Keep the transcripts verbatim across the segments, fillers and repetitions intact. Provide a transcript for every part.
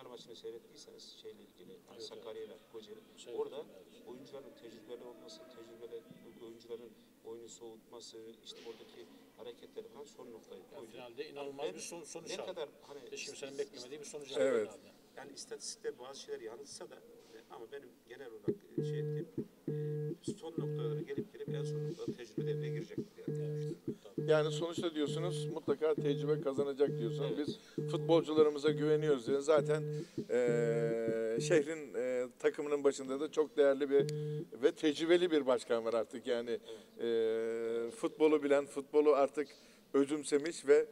final maçını seyrettiyseniz şeyle ilgili hani Evet, Sakarya ile Kocaeli Şey, orada evet. oyuncuların tecrübeli olması, tecrübeli oyuncuların oyunu soğutması, işte oradaki hareketleri falan son noktayı Yani koydu. finalde Hani inanılmaz ben bir son, sonuç ne aldı. kadar hani Hiç kimsenin is- beklemediği bir sonuç aldı. Evet. finalde. yani istatistikler bazı şeyler yanıltsa da e, ama benim genel olarak e, şey ettiğim e, son noktalara gelip gelip en son noktada tecrübe devreye girecektir yani. Evet. Yani sonuçta diyorsunuz mutlaka tecrübe kazanacak diyorsunuz. Evet. Biz futbolcularımıza güveniyoruz diye. Zaten eee, şehrin eee, takımının başında da çok değerli bir ve tecrübeli bir başkan var artık. Yani eee, futbolu bilen, futbolu artık özümsemiş ve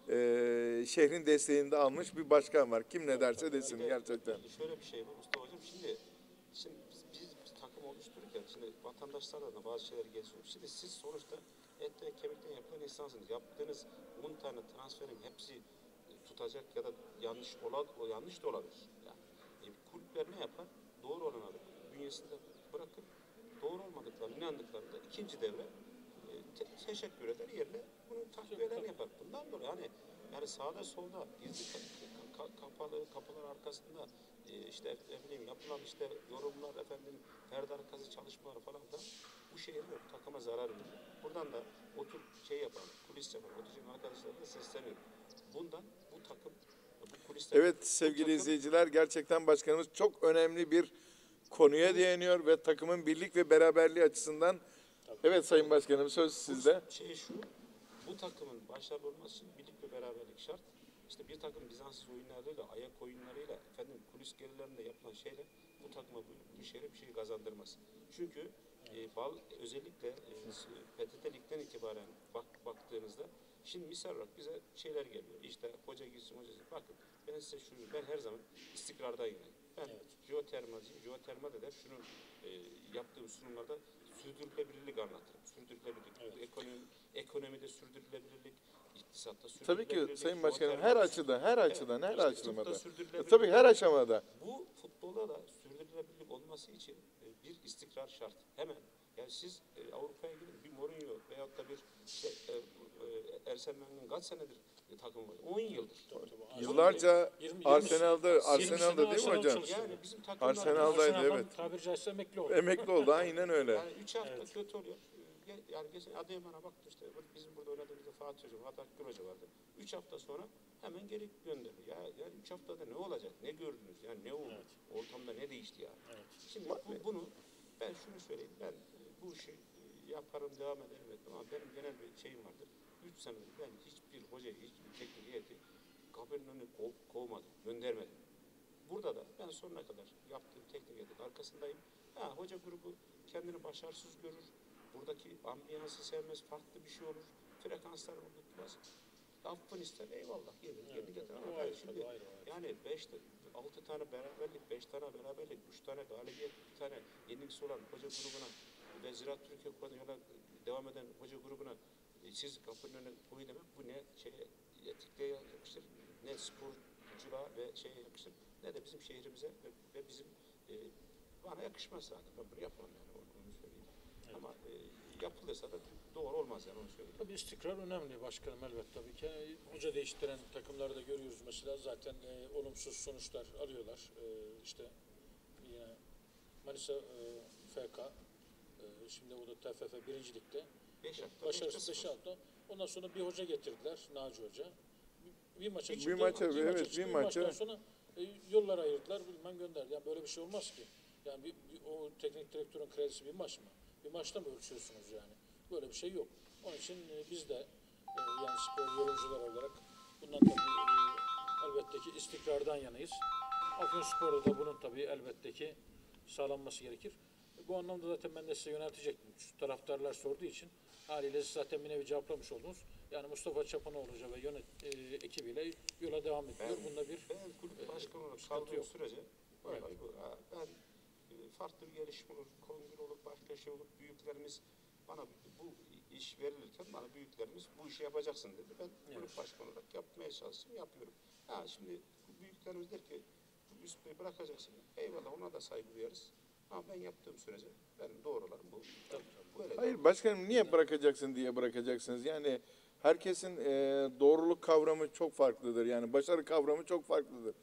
eee, şehrin desteğini de almış bir başkan var. Kim ne derse desin Bir de gerçekten. şöyle bir şey var Mustafa Hocam. Şimdi şimdi biz, biz bir takım oluştururken şimdi vatandaşlardan da bazı şeyler geziyor. Şimdi siz sonuçta et ve kemikten yapılan insansınız. Yaptığınız on tane transferin hepsi e, tutacak ya da yanlış ola, o yanlış da olabilir. Yani e, kulüpler ne yapar? Doğru olanı alır. Bünyesinde bırakır. Doğru olmadıklarını inandıklarında ikinci devre e, te- teşekkür eder yerine bunun takviyelerini yapar. Bundan dolayı hani yani sağda solda gizli ka- ka- kapalı kapılar arkasında e, işte ne bileyim yapılan işte yorumlar efendim perde arkası çalışmalar falan da bu şehrin bu takıma zarar veriyor. Buradan da otur şey yapan, kulis yapan, oturacak arkadaşlara da sesleniyorum. Bundan bu takım bu kulisler Evet sevgili takım, izleyiciler, gerçekten başkanımız çok önemli bir konuya değiniyor ve takımın birlik ve beraberliği açısından. Evet Sayın Başkanım, söz sizde. şey şu, bu takımın başarılı olması için birlik ve beraberlik şart. İşte bir takım Bizansız oyunlarıyla, ayak oyunlarıyla, efendim kulis gerilerinde yapılan şeyler bu takıma bu, bu şehre bir şey kazandırmaz. Çünkü e, bal özellikle e, P T T Lig'den itibaren bak, baktığınızda şimdi misal olarak bize şeyler geliyor. İşte hoca gitsin, hoca gitsin. Bakın ben size şunu, ben her zaman istikrardan yanayım. Ben Evet. jeotermalciyim. Jeotermal eder şunu e, yaptığım sunumlarda sürdürülebilirlik anlatırım. Sürdürülebilirlik. Evet. Ekonomi, ekonomide sürdürülebilirlik, iktisatta Tabii sürdürülebilirlik. ki Sayın Başkanım, her jeotermal- açıdan, her açıdan, her işte aşamada. tıpta sürdürülebilirlik. Tabii her aşamada. Bu futbolda da sürdürülebilirlik olması için e, bir istikrar şart. Hemen. Yani siz e, Avrupa'ya gidin bir Mourinho veyahut da bir şey, e, e, Arsene Wenger'in kaç senedir e, takımı var? on yıldır. Tabii, tabii. Yıllarca yirmi- yirmi Arsenal'da, yirmi Arsenal'da değil mi Arsenal hocam? çalıştı. Yani bizim takımlar Arsenal'daydı, Arsenal'dan evet. tabiri caizse emekli oldu. Emekli oldu, aynen öyle. yani üç hafta Evet. kötü oluyor. E, ge- Yani geçen Adıyaman'a baktım işte bizim burada oynadığımızda Fatih Hocam, Fatih Akgül Hoca vardı. Üç hafta sonra hemen geri gönderdi. Ya yani üç haftada ne olacak? Ne gördünüz? Yani ne oldu? Evet. Ortamda ne değişti yani? Evet. Şimdi bu, bunu ben şunu söyleyeyim. Ben e, bu işi e, yaparım, devam ederim etmem ama benim genel bir şeyim vardır. Üç senedir ben hiçbir hocayı, hiçbir teknik heyeti kabinin önüne kov, kovmadım, göndermedim. Burada da ben sonuna kadar yaptığım teknik heyetin arkasındayım. Ha, hoca grubu kendini başarısız görür. Buradaki ambiyansı sevmez, farklı bir şey olur. Frekanslar unutmaz. Affını ister, eyvallah. Gelir, Evet, kendi getirir. evet. Ama O ben ayrı, şimdi tabii, ayrı, ayrı. yani beş, altı tane beraberlik, beş tane beraberlik, üç tane galibiyet, bir tane yenilgisi olan hoca grubuna ve Ziraat Türkiye Kupası'na yola devam eden hoca grubuna e, siz kapının önüne koyu demek bu ne şeye etikliğe yakışır, ne sporculuğa ve şeye yakışır, ne de bizim şehrimize ve, ve bizim e, bana yakışmaz zaten. Ben bunu yapmam yani onu, onu söyleyeyim. Evet. Ama e, yapılırsa da doğru olmaz yani onu söyleyeyim. Tabii istikrar önemli başkanım, elbette tabii ki. Yani hoca değiştiren takımları da görüyoruz mesela, zaten e, olumsuz sonuçlar alıyorlar. E, işte yine Manisa e, F K, e, şimdi o da T F F birincilikte. Beş hafta, Başarısız beşte beş hafta. Ondan sonra bir hoca getirdiler, Naci Hoca. Bir, bir maça Bir çıktı. maça, bir evet, maça bir çıktı, bir maça. maçtan sonra e, yollar ayırdılar, bilmem gönderdi. Yani böyle bir şey olmaz ki. Yani bir, bir, o teknik direktörün kredisi bir maç mı? Bir maçta mı ölçüyorsunuz yani? Böyle bir şey yok. Onun için e, biz de e, yani spor yorumcular olarak bundan tabii e, elbette ki istikrardan yanayız. Afyonspor'da da bunun tabii elbette ki sağlanması gerekir. E, bu anlamda zaten ben de size yöneltecektim. Şu taraftarlar sorduğu için haliyle siz zaten bir nevi cevaplamış oldunuz. Yani Mustafa Çapanoğlu Hoca ve yönet e, ekibiyle yola devam ediyor. Ben, Bunda bir ben kulüp e, başkanı olarak sıkıntı kaldığım yok. sürece Evet. vallahi bu, ha, ben e, farklı bir gelişme olur, kongre olur, başka şey olur. Büyüklerimiz bana bu iş verilirken bana büyüklerimiz bu işi yapacaksın dedi. Ben Evet. kulüp başkanı olarak yapmaya çalıştım, yapıyorum. Ha şimdi büyüklerimiz der ki bu üstüne bırakacaksın. Eyvallah ona da saygı duyarız. Ama ben yaptığım sürece benim doğrularım bu. Tabii, Böyle Hayır başkanım, niye bırakacaksın diye bırakacaksınız. Yani herkesin e, doğruluk kavramı çok farklıdır. Yani başarı kavramı çok farklıdır.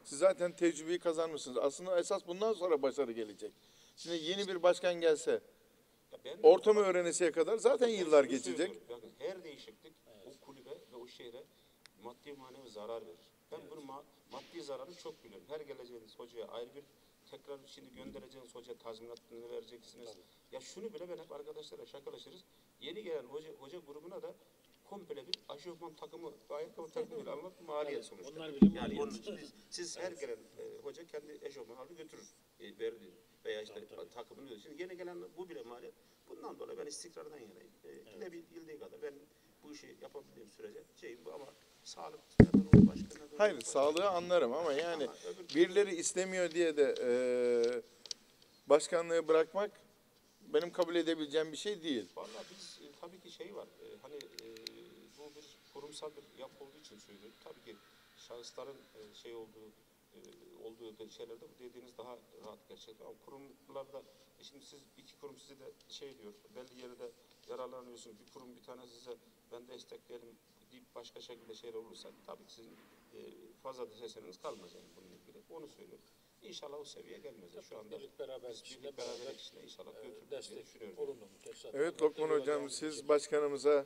Siz zaten tecrübeyi kazanmışsınız. Aslında esas bundan sonra başarı gelecek. Şimdi yeni bir başkan gelse, Ya ben de- ortamı öğrenesiye kadar zaten Ben yıllar şunu geçecek. söylüyorum, bakın her değişiklik o kulübe ve o şehre maddi manevi zarar verir. Ben bunu ma- maddi zararını çok biliyorum. Her geleceğiniz hocaya ayrı bir tekrar şimdi göndereceğiniz hocaya tazminatını vereceksiniz. Ya şunu bile ben hep arkadaşlarla şakalaşırız. Yeni gelen hoca hoca grubuna da komple bir aşofman takımı, ayakkabı takımı almak maliyet sonuçta. onlar bile Yani maliyet. onun için biz- siz her gelen e, hoca kendi eşofmanı alır götürür. E, verdi veya işte takımını diyor. Şimdi yeni gelen bu bile maliyet. Bundan dolayı ben istikrardan yanayım. E, Dilebildiği kadar ben bu işi yapabildiğim sürece şeyim bu ama sağlık neden olur, başka neden olur, Hayır, başka- sağlığı anlarım ama yani Ama öbür- birileri istemiyor diye de eee başkanlığı bırakmak benim kabul edebileceğim bir şey değil. Vallahi biz e, tabii ki şey var. e, hani e, bu bir kurumsal bir yapı olduğu için söylüyorum. Tabii ki şahısların e, şey olduğu e, olduğu da şeylerde bu dediğiniz daha rahat gerçek. Ama kurumlarda e, şimdi siz iki kurum size de şey diyor. Belli yerde yararlanıyorsunuz. Bir kurum bir tane size ben destekleyelim deyip başka şekilde şeyler olursa tabii ki sizin e, fazla da sesiniz kalmaz yani bununla ilgili. Onu söylüyorum. İnşallah o seviyeye gelmez. Yani şu anda Birlik beraber biz içinde birlik beraber, beraberlik içinde inşallah e, götürürüz diye destek, düşünüyorum. olumlu müddet zaten. Evet Lokman Yola Hocam devam siz edecek. başkanımıza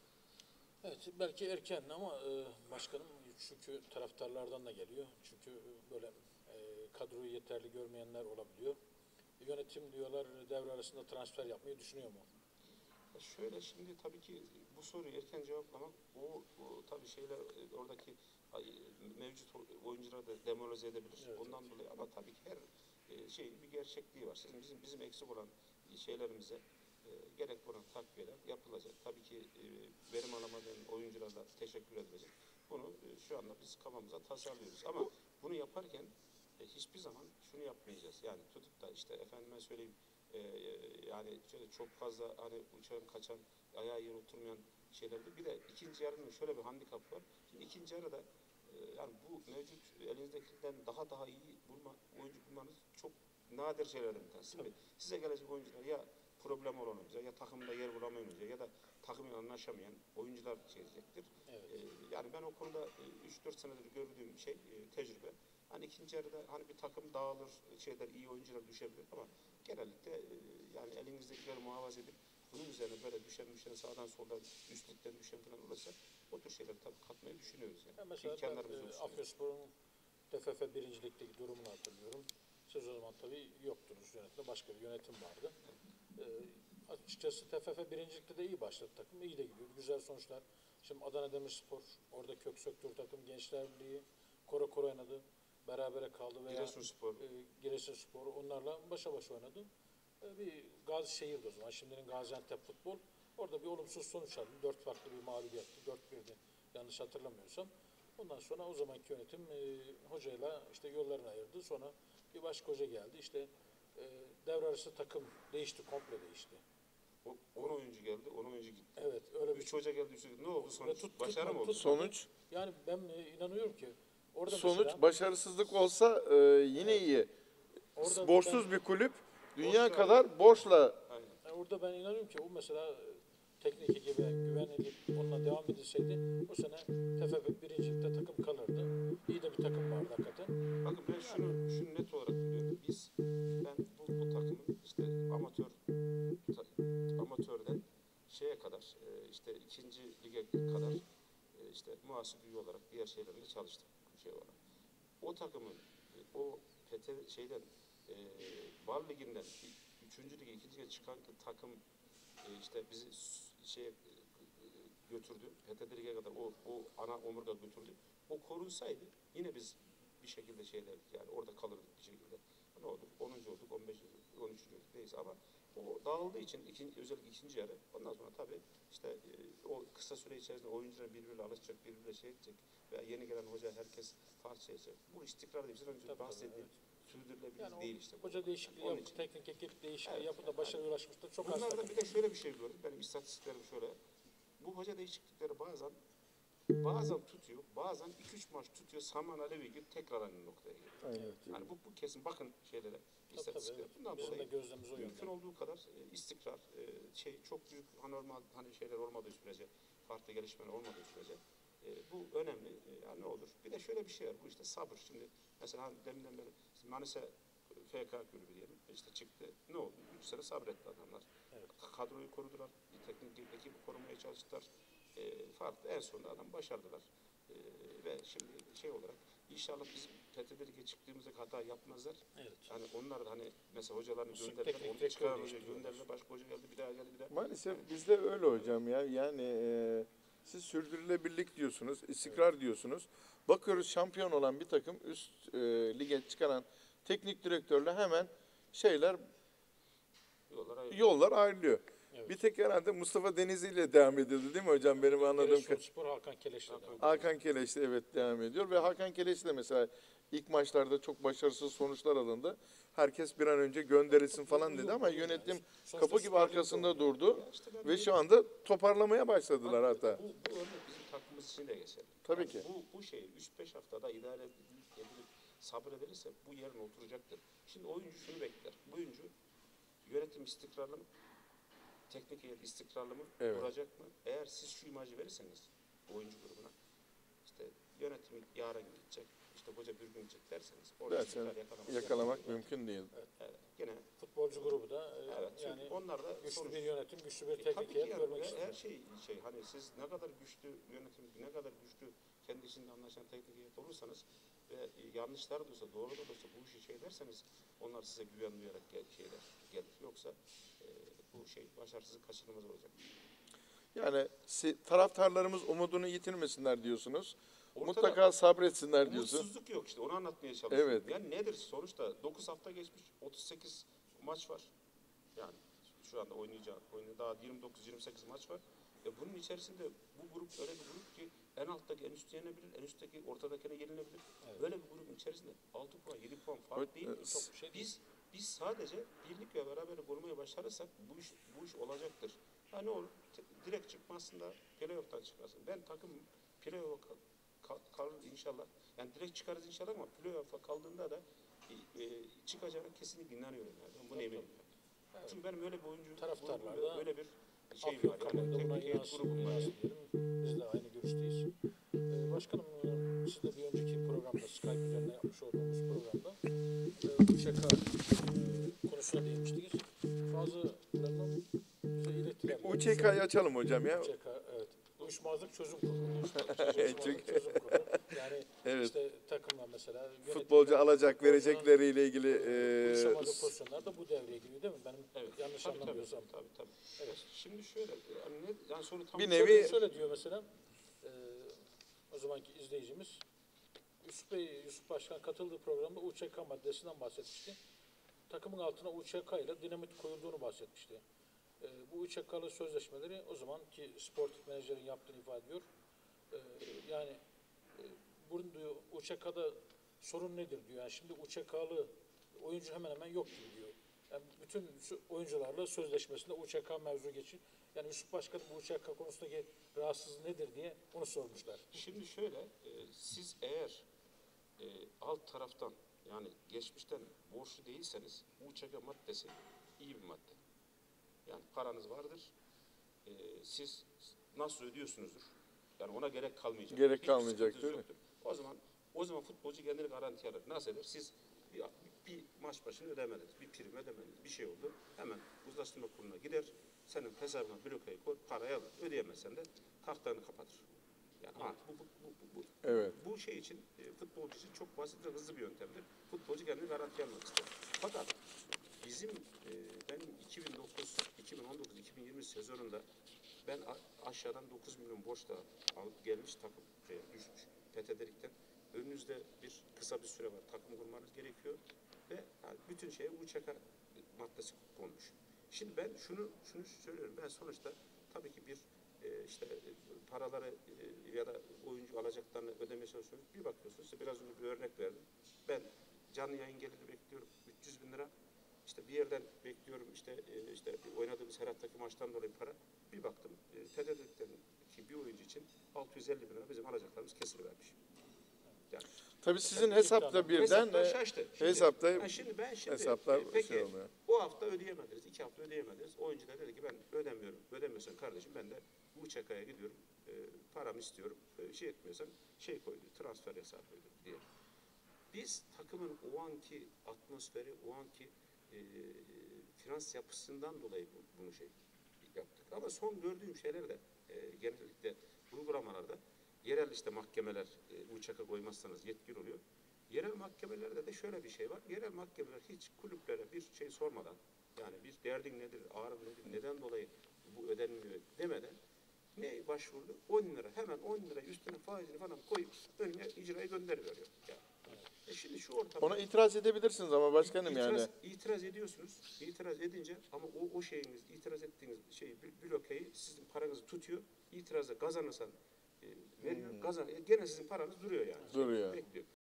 Evet, belki erken ama e, başkanım çünkü taraftarlardan da geliyor. Çünkü e, böyle e, kadroyu yeterli görmeyenler olabiliyor. Yönetim diyorlar devre arasında transfer yapmayı düşünüyor mu? Ya şöyle şimdi tabii ki bu soruyu erken cevaplamak o, o tabii şeyler e, oradaki ay, mevcut o- oyuncuları da demoralize edebilir. Evet, Ondan dolayı ama tabii ki her e, şeyin bir gerçekliği var. Sizin bizim bizim eksik olan şeylerimize e, gerek olan takviyeler yapılacak. Tabii ki e, verim alamadığın oyunculara da teşekkür edilecek. Bunu e, şu anda biz kafamıza tasarlıyoruz. Ama bunu yaparken e, hiçbir zaman şunu yapmayacağız. Yani tutup da işte efendime söyleyeyim e, yani şöyle çok fazla hani uçan kaçan ayağa yere oturmayan şeylerde bir de ikinci yarının şöyle bir handikapı var. Şimdi ikinci yarıda e, yani bu mevcut elinizdekinden daha daha iyi bulma oyuncu bulmanız çok nadir şeylerden bir tanesi. Şimdi size gelecek oyuncular ya problem olan oyuncular ya takımda yer bulamayan oyuncular ya da takımla anlaşamayan oyuncular gelecektir. Evet. E, yani ben o konuda üç dört senedir gördüğüm şey e, tecrübe. Hani ikinci yarıda hani bir takım dağılır, şeyler iyi oyuncular düşebilir ama genellikle e, yani elinizdekileri muhafaza edip bunun üzerine böyle düşen düşen sağdan soldan üstlükten düşen falan olursa o tür şeyleri tabii katmayı düşünüyoruz yani. Ya mesela ben İmkanlarımız e, olsun. Afyospor'un T F F birincilikteki durumunu hatırlıyorum. Siz o zaman tabii yoktunuz yönetimde, başka bir yönetim vardı. E, açıkçası T F F birincilikte de iyi başladı takım, iyi de gidiyor, güzel sonuçlar. Şimdi Adana Demirspor, orada kök söktür takım, Gençler Birliği, Kora Kora oynadı, berabere kaldı veya Giresunspor. e, Giresunspor onlarla başa baş oynadı. E, bir Gazişehir'de o zaman, şimdinin Gaziantep futbol. Orada bir olumsuz sonuç aldı. Dört farklı bir mağlubiyetti. Dört birdi yanlış hatırlamıyorsam. Ondan sonra o zamanki yönetim e, hocayla işte yollarını ayırdı. Sonra bir başka hoca geldi. İşte e, devre arası takım değişti, komple değişti. O- on oyuncu geldi, on oyuncu gitti. Evet, öyle bir Üç hoca geldi, üç hoca gitti. Ne oldu sonuç? tut- Başarı mı tutmadı, oldu? tutmadı. sonuç Yani ben e, inanıyorum ki orada sonuç mesela, başarısızlık olsa e, yine iyi. orada Borçsuz ben- bir kulüp dünya Borçlu kadar borçla Aynen. Yani orada ben inanıyorum ki o mesela e, teknik ekibe güvenilip onunla devam edilseydi o sene T F F birincilikte takım kalırdı. İyi de bir takım vardı hakikaten. Bakın ben şunu, şunu net olarak biliyorum. Biz, ben bu, bu takımın işte amatör, ta- amatörden şeye kadar, e, işte ikinci lige kadar e, işte muhasip üye olarak diğer şeylerle çalıştım şey olarak. O takımın e, o P T şeyden e, Bal Ligi'nden üçüncü lige, ikinci lige çıkan takım e, işte bizi s- şeye e, götürdü. P T Lig'e kadar o, o ana omurga götürdü. O korunsaydı yine biz bir şekilde şeylerdik yani orada kalırdık bir şekilde. Ne oldu? onuncu olduk, on beşinci olduk, on üçüncü olduk neyse ama o dağıldığı için ikinci, özellikle ikinci yarı ondan sonra tabii işte e, o kısa süre içerisinde oyuncular birbiriyle alışacak, birbiriyle şey edecek veya yeni gelen hoca herkes parçalayacak. Bu istikrar değil. Bizim önce Tabii, bahsettiğim tabii, sürdürülebilir Yani değil o işte. bu. hoca değişikliği Onun yapıp, için. teknik ekip değişikliği Evet, yapıp da başarıya ulaşmıştır. Çok az Bunlarda takım. bir de şöyle bir şey gördüm. Benim istatistiklerim şöyle. Bu hoca değişiklikleri bazen bazen tutuyor, bazen iki üç maç tutuyor. Saman Alevi gibi tekrar aynı noktaya geliyor. Evet. Yani bu, bu kesin bakın şeylere, Tabii, istatistiklere. evet. Bundan Bizim de dolayı gözlemimiz o mümkün yönde. olduğu kadar e, istikrar, e, şey çok büyük anormal hani şeyler olmadığı sürece, farklı gelişmeler olmadığı sürece e, E, bu önemli. E, ya ne olur? Bir de şöyle bir şey var. Bu işte sabır. Şimdi mesela hani deminden beri Manisa F K kulübü diyelim. İşte çıktı. Ne oldu? Üç sene sabretti adamlar. Evet. Kadroyu korudular. Teknik ekibi korumaya çalıştılar. E, farklı. En sonunda adam başardılar. E, ve şimdi şey olarak inşallah bizim T T Lig'e çıktığımızda hata yapmazlar. Evet. Hani onlar da hani mesela hocalarını Sürekli gönderdiler. teknik Onu çıkaran direktör hoca değiştiriyorlar. gönderdiler. Başka hoca geldi. Bir daha geldi. Bir daha. Maalesef bizde öyle hocam ya. Yani e, siz sürdürülebilirlik diyorsunuz, istikrar diyorsunuz. Bakıyoruz şampiyon olan bir takım üst e, lige çıkaran teknik direktörle hemen şeyler Yollar ayrı. yollar ayrılıyor. Evet. Bir tek herhalde Mustafa Denizli ile devam ediyordu değil mi hocam benim anladığım kadarıyla? Giresunspor Hakan Keleş'le Hakan devam. Hakan Keleş de evet devam ediyor ve Hakan Keleş de mesela ilk maçlarda çok başarısız sonuçlar alındı. Herkes bir an önce gönderilsin falan dedi ama yönetim Sonuçta kapı gibi Süper Lig'de arkasında oynuyor. durdu Ya işte ben ve de- şu anda toparlamaya başladılar hatta. Bu, bu örnek bizim takımımız için de geçerli. Tabii Yani ki. Bu, bu şey üç beş haftada idare edilip, edilip sabredilirse bu yerine oturacaktır. Şimdi oyuncu şunu bekler. Bu oyuncu yönetim istikrarlı mı? Teknik heyet istikrarlı mı? Evet. Duracak mı? Eğer siz şu imajı verirseniz oyuncu grubuna işte yönetim yarın gidecek, işte hoca bir gün gidecek derseniz orada Dersen istikrar yakalamak, yakalamak mümkün değil. Evet. Gene Futbolcu grubu da e, evet. Çünkü yani onlar da güçlü sonuç- bir yönetim, güçlü bir E, tabii teknik ki heyet yani görmek her- istiyor. her şey şey hani siz ne kadar güçlü yönetim, ne kadar güçlü kendi içinde anlaşan teknik heyet olursanız ve e, yanlışlar da olsa, doğru da olsa bu işi şey derseniz onlar size güven duyarak gel, şeyler gelir. Yoksa e, bu şey başarısızlık kaçınılmaz olacak. Yani si- taraftarlarımız umudunu yitirmesinler diyorsunuz. Ortada Mutlaka sabretsinler diyorsun. umutsuzluk yok işte onu anlatmaya çalışıyorum. Evet. Yani nedir sonuçta dokuz hafta geçmiş, otuz sekiz maç var. Yani şu anda oynayacağı, oynayacağı daha yirmi dokuz yirmi sekiz maç var. E bunun içerisinde bu grup öyle bir grup ki en alttaki en üstte yenebilir, en üstteki ortadakine yenilebilir. Evet. Böyle bir grubun içerisinde altı puan, yedi puan fark O- değil. e, Çok s- bir şey değil. Biz biz sadece birlik ve beraberlik olmaya başlarsak bu iş bu iş olacaktır. Ha ne olur? Te- direkt çıkmasında playoff'tan çıkarsın. Ben takım playoff'a kal- kal- kalır inşallah. Yani direkt çıkarız inşallah ama playoff'a kaldığında da e, e, çıkacağına kesinlikle inanıyorum yani. Ben buna eminim. Yani. Çünkü benim öyle bir oyuncu Taraftarlar grubumda da öyle bir şey Afyon var. kamuoyu da Yani buna teknik heyet inansın, grubum var. inansın diyelim. Biz de aynı görüşteyiz. Ee, başkanım, e, siz de bir önceki programda, Skype üzerinden yapmış olduğumuz programda e, U Ç K e, konusuna değinmiştiniz. Bazılarının bize ilettiler. U Ç K'yı açalım hocam ya. U Ç K, evet. Uyuşmazlık Çözüm Kurulu. Uyuşmazlık Çünkü- Çözüm Kurulu. Yani Evet. işte takımlar mesela. yönetimler, Futbolcu alacak futbolcuların, verecekleriyle ilgili e, e, uyuşamadığı pozisyonlar da bu devreye giriyor değil mi? Benim Evet. yanlış Tabii, anlamıyorsam. Tabii tabii. tabii. Evet. Şimdi şöyle yani, ne, yani soru tam Bir Şöyle- nevi- şöyle diyor mesela, e, o zamanki izleyicimiz, Yusuf Bey, Yusuf Başkan katıldığı programda U Ç K maddesinden bahsetmişti. Takımın altına U Ç K ile dinamit koyulduğunu bahsetmişti. E, bu U Ç K'lı sözleşmeleri o zamanki sportif menajerin yaptığını ifade ediyor. E, yani e, bunun diyor U Ç K'da sorun nedir diyor. Yani şimdi U Ç K'lı oyuncu hemen hemen yok gibi diyor. Yani bütün sü- oyuncularla sözleşmesinde U Ç K mevzu geçiyor. Yani Yusuf Başkan'ın bu U Ç K konusundaki rahatsızlığı nedir diye onu sormuşlar. Şimdi şöyle, e, siz eğer e, alt taraftan yani geçmişten borçlu değilseniz U Ç K maddesi iyi bir madde. Yani paranız vardır, e, siz nasıl ödüyorsunuzdur. Yani ona gerek kalmayacak. Gerek Hiçbir kalmayacak, sıkıntınız değil mi? yoktur. O zaman o zaman futbolcu kendini garanti alır. Nasıl eder? Siz bir, bir maç başını ödemediniz, bir prim ödemediniz, bir şey oldu. Hemen uzlaştırma kuruluna gider, senin hesabına blokeyi koy, parayı alır. Ödeyemezsen de kartlarını kapatır. Yani ha, bu, bu, bu, bu, bu, Evet. bu şey için, e, futbolcu için çok basit ve hızlı bir yöntemdir. Futbolcu kendini garanti almak ister. Fakat bizim, e, ben iki bin dokuz, iki bin on dokuz, iki bin yirmi sezonunda ben a- aşağıdan dokuz milyon borçla alıp gelmiş takım şeye düşmüş. P T D Lig'den. Önünüzde bir kısa bir süre var. Takım kurmanız gerekiyor. Ve yani bütün şeye U Ç K maddesi konmuş. Şimdi ben şunu şunu söylüyorum. Ben sonuçta tabii ki bir e, işte e, paraları e, ya da oyuncu alacaklarını ödemeye çalışıyoruz. Bir bakıyorsunuz, işte biraz önce bir örnek verdim. Ben canlı yayın geliri bekliyorum üç yüz bin lira. İşte bir yerden bekliyorum işte e, işte oynadığımız her haftaki maçtan dolayı para. Bir baktım e, T D Lig'den ki bir oyuncu için altı yüz elli bin lira bizim alacaklarımız kesilivermiş. Yani Tabii sizin hesapta birden hesaplar e, şaştı. Şimdi, hesapta yani şimdi ben şimdi hesaplar e, peki şey oluyor. bu hafta ödeyemediniz, iki hafta ödeyemediniz. Oyuncu da dedi ki ben ödemiyorum. Ödemiyorsan kardeşim ben de U Ç K'ya gidiyorum. e, paramı istiyorum. E, şey etmiyorsan şey koy diyor, transfer hesabı koy diye. Biz takımın o anki atmosferi, o anki e, finans yapısından dolayı bu, bunu şey yaptık. Ama son gördüğüm şeyler de e, genellikle uygulamalarda yerel işte mahkemeler e, uçaka koymazsanız yetkili oluyor. Yerel mahkemelerde de şöyle bir şey var. Yerel mahkemeler hiç kulüplere bir şey sormadan, yani bir derdin nedir, ağrın nedir, neden dolayı bu ödenmiyor demeden ne başvurdu? on lira. Hemen on lira üstüne faizini falan koyup önüne icraya gönderiveriyor. Yani. E şimdi şu ortamda Ona itiraz edebilirsiniz ama başkanım itiraz, yani. itiraz ediyorsunuz. İtiraz edince ama o, o şeyiniz, itiraz ettiğiniz şeyi blokeyi sizin paranızı tutuyor. İtirazı kazanırsan e, veriyor. Kazan, e, gene sizin paranız duruyor yani. Duruyor. Bekliyor.